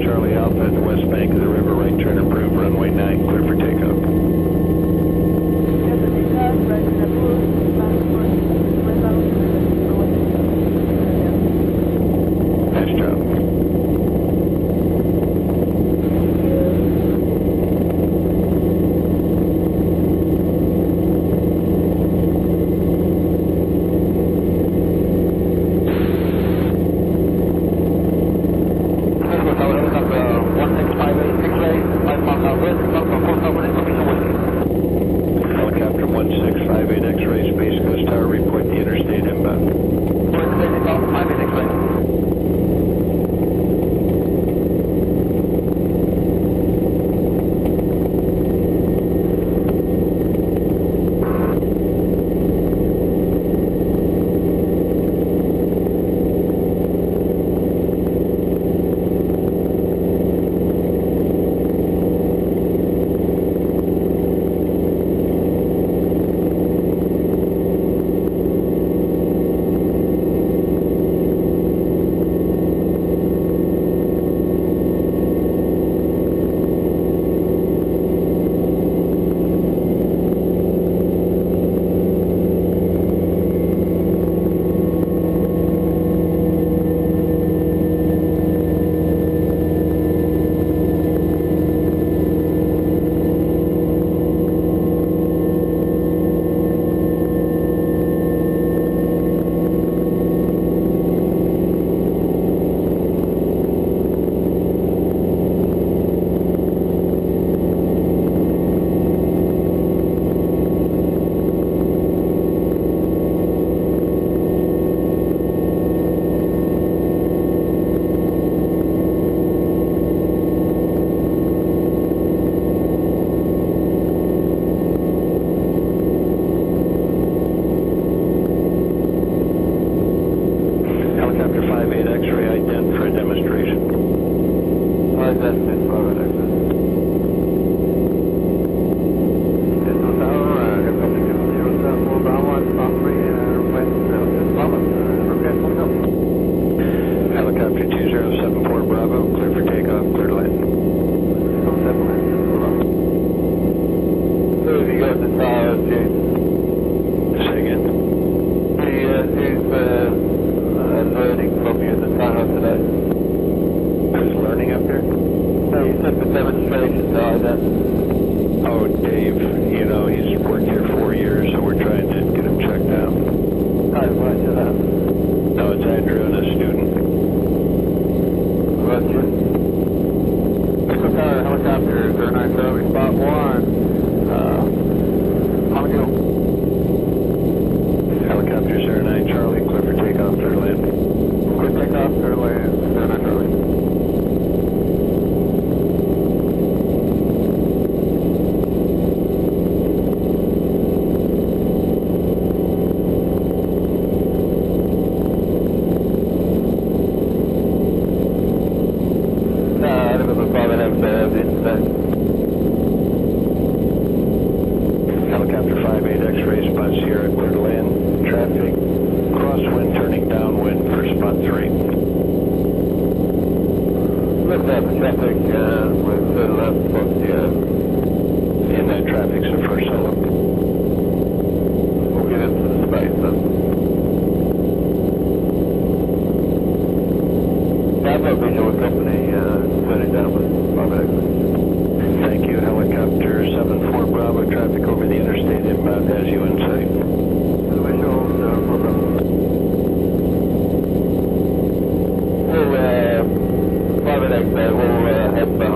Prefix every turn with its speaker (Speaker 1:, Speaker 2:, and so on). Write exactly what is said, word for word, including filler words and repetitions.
Speaker 1: Charlie Alpha at the west bank of the river, right turn approved, runway nine, clear for takeoff. Nice job. Helicopter one six five eight X-ray, Space Coast Tower, report the interstate inbound. Helicopter five eight X-ray, ident for a demonstration.
Speaker 2: Ident five eight X-ray. Central Tower, helicopter two zero seven four Bravo, spot three, request Bravo, request one up.
Speaker 1: Helicopter two zero seven four Bravo, clear for takeoff, clear to land.
Speaker 2: So have you got the tower, James?
Speaker 1: Say again?
Speaker 2: The, uh, who's, uh, learning from you at the tower today?
Speaker 1: Who's learning up here?
Speaker 2: No, you said for demonstration, so I then.
Speaker 1: Oh, Dave. You know, he's worked here four years, so we're trying to get him checked out.
Speaker 2: Oh, right to that.
Speaker 1: No, it's Andrew and a student.
Speaker 2: Roger. Central Tower, helicopter zero nine Charlie, spot one. Uh, on the go.
Speaker 1: Helicopter zero nine Charlie, clear for takeoff, clear to land.
Speaker 2: Clear takeoff, clear to land, zero nine Charlie. Uh, I don't know if I have uh, the inspect.
Speaker 1: Helicopter five eight X-ray, spot Sierra, clear to land. Traffic, crosswind turning downwind for spot three.
Speaker 2: Let's have the traffic uh, with the left spot here.
Speaker 1: And that traffic's the first solo.
Speaker 2: We'll get into the space then. Yeah, I've got visual company uh, turning down with five X.
Speaker 1: Thank you. Helicopter seven four Bravo, traffic over the interstate inbound has you in sight.
Speaker 2: Visual, no problem. We'll, uh, five X there, we'll uh, head back.